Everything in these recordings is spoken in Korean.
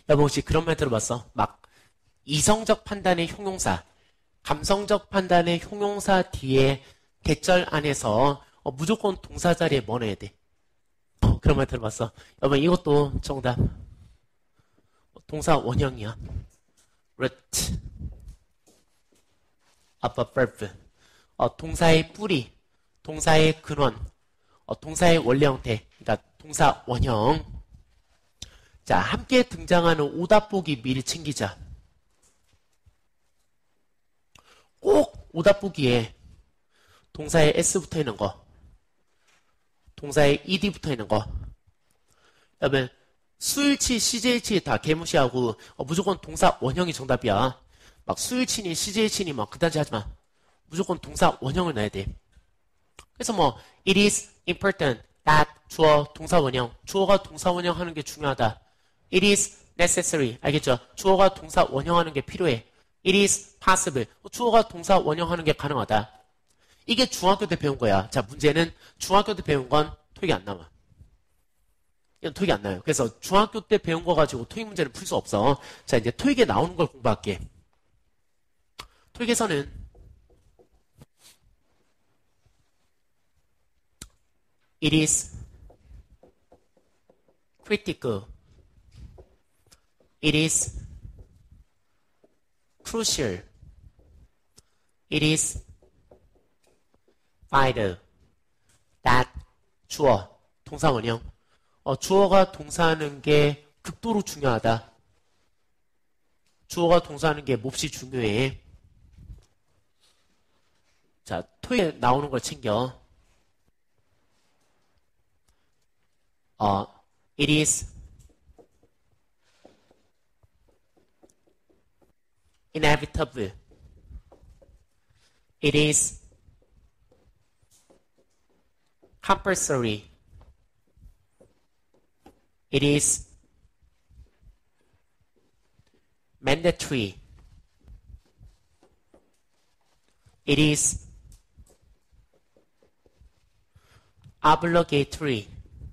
여러분 혹시 그런 말 들어봤어? 막 이성적 판단의 형용사, 감성적 판단의 형용사 뒤에 대절 안에서 무조건 동사 자리에 뭐 넣어야 돼? 그런 말 들어봤어? 여러분 이것도 정답. 동사 원형이야. root of a verb. 동사의 뿌리, 동사의 근원, 동사의 원래 형태, 그러니까 동사 원형. 자, 함께 등장하는 오답보기 미리 챙기자. 꼭 오답보기에 동사에 s 붙어 있는 거, 동사에 ed 붙어 있는 거. 여러분 수일치, CJ치 다 개무시하고 무조건 동사 원형이 정답이야. 막 수일치니 CJ치니 막 그딴지 하지 마. 무조건 동사 원형을 넣어야 돼. 그래서 뭐 it is important that 주어 동사 원형, 주어가 동사 원형 하는 게 중요하다. it is necessary, 알겠죠? 주어가 동사 원형 하는 게 필요해. it is possible, 주어가 동사 원형 하는 게 가능하다. 이게 중학교 때 배운 거야. 자, 문제는 중학교 때 배운 건 토익이 안 나와. 이건 토익이 안 나요. 그래서 중학교 때 배운 거 가지고 토익 문제는 풀 수 없어. 자, 이제 토익에 나오는 걸 공부할게. 토익에서는 it is critical, it is crucial, it is vital that 주어, 동사 원형. 주어가 동사하는 게 극도로 중요하다. 주어가 동사하는 게 몹시 중요해. 자, 토익에 나오는 걸 챙겨. It is inevitable. It is compulsory. It is mandatory. It is obligatory.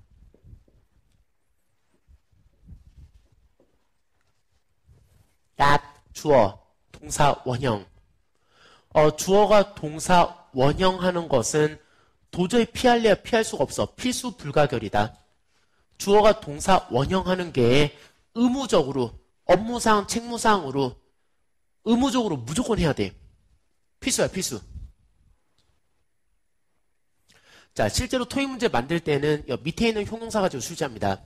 that 주어, 동사 원형. 주어가 동사 원형하는 것은 도저히 피할래야 피할 수가 없어. 필수 불가결이다. 주어가 동사 원형하는 게 의무적으로, 업무상, 책무상으로 의무적으로 무조건 해야 돼. 필수야, 필수. 자, 실제로 토익 문제 만들 때는 밑에 있는 형용사 가지고 출제합니다.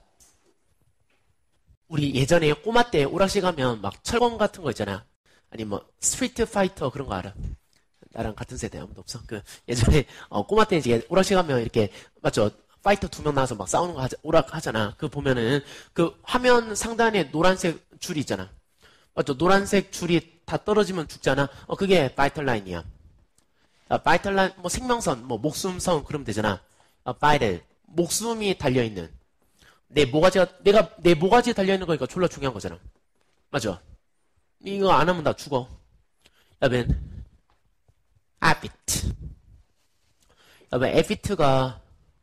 우리 예전에 꼬마 때 오락실 가면 막 철권 같은 거 있잖아. 아니 뭐 스트리트 파이터 그런 거 알아? 나랑 같은 세대 아무도 없어. 그 예전에 꼬마 때 이제 오락실 가면 이렇게 맞죠? 파이터 2명 나와서 막 싸우는 거 오락 하잖아. 그 보면은 그 화면 상단에 노란색 줄이 있잖아. 맞죠? 노란색 줄이 다 떨어지면 죽잖아. 그게 바이탈 라인이야. 바이탈 라인 뭐 생명선, 뭐 목숨선 그러면 되잖아. 바이탈 목숨이 달려 있는. 내 모가지에 달려있는 거니까 졸라 중요한 거잖아. 맞죠? 이거 안 하면 나 죽어. 여러분, habit. 여러분, habit가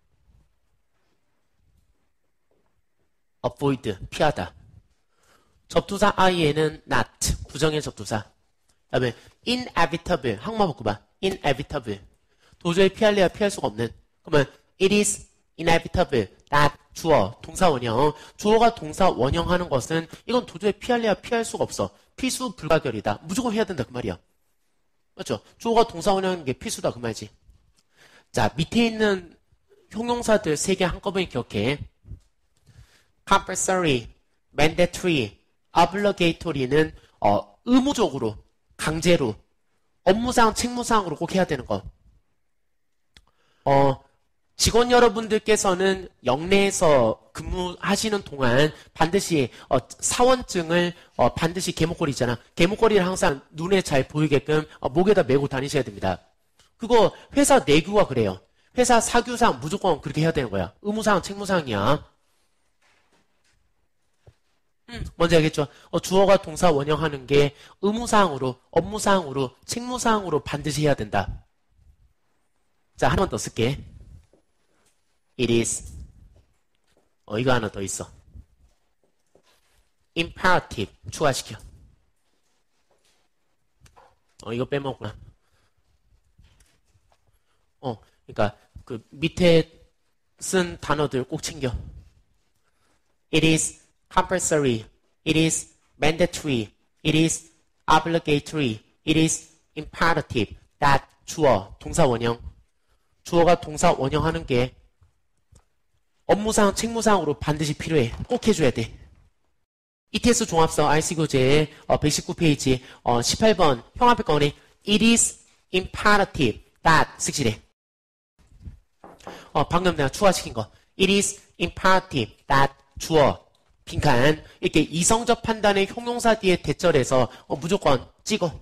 avoid, 피하다. 접두사 I에는 not, 부정의 접두사. 여러분, inevitable, 한국말 바꿔봐. inevitable. 도저히 피할래야 피할 수가 없는. 그러면, it is inevitable that 주어, 동사 원형. 주어가 동사 원형 하는 것은 이건 도저히 피할래야 피할 수가 없어. 필수 불가결이다. 무조건 해야 된다 그 말이야. 맞죠? 주어가 동사 원형인 게 필수다 그 말이지. 자, 밑에 있는 형용사들 3개 한꺼번에 기억해. compulsory, mandatory, obligatory는 의무적으로, 강제로, 업무상, 책무상으로 꼭 해야 되는 거. 직원 여러분들께서는 영내에서 근무하시는 동안 반드시 사원증을 반드시 개목걸이잖아. 개목걸이를 항상 눈에 잘 보이게끔 목에다 메고 다니셔야 됩니다. 그거 회사 내규가 그래요. 회사 사규상 무조건 그렇게 해야 되는 거야. 의무상, 책무상이야. 뭔지 알겠죠? 주어가 동사 원형하는 게 의무사항으로, 업무사항으로, 책무사항으로 반드시 해야 된다. 자, 하나만 더 쓸게. It is. 이거 하나 더 있어. imperative 추가시켜. 이거 빼먹구나. 그러니까 그 밑에 쓴 단어들 꼭 챙겨. It is compulsory. It is mandatory. It is obligatory. It is imperative. that 주어, 동사 원형. 주어가 동사 원형하는 게 업무상, 책무상으로 반드시 필요해. 꼭 해줘야 돼. ETS 종합서 IC 교재 119페이지 18번 형 앞에 거니 It is imperative that 쓱지래. 방금 내가 추가시킨 거. It is imperative that 주어 빈칸 이렇게 이성적 판단의 형용사 뒤에 대절해서 무조건 찍어.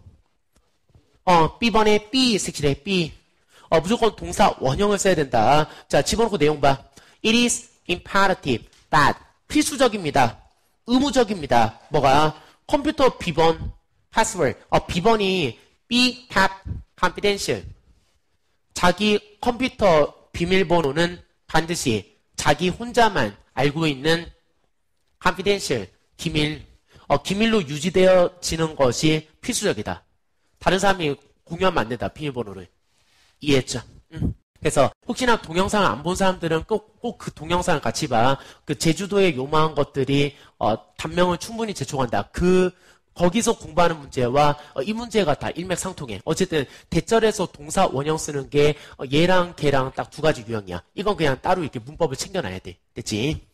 B번에 B 색칠해. B. 무조건 동사 원형을 써야 된다. 자, 집어넣고 내용 봐. It is imperative that 필수적입니다. 의무적입니다. 뭐가? 컴퓨터 비번 password. 비번이 be kept confidential. 자기 컴퓨터 비밀번호는 반드시 자기 혼자만 알고 있는 confidential, 기밀. 기밀로 유지되어지는 것이 필수적이다. 다른 사람이 공유하면 안 된다. 비밀번호를. 이해했죠? 그래서 혹시나 동영상을 안 본 사람들은 꼭 그 동영상을 같이 봐. 그 제주도에 요망한 것들이 단명을 충분히 제공한다. 거기서 공부하는 문제와 이 문제가 다 일맥상통해. 어쨌든 대절에서 동사 원형 쓰는 게 얘랑 걔랑 딱 두 가지 유형이야. 이건 그냥 따로 이렇게 문법을 챙겨놔야 돼. 됐지?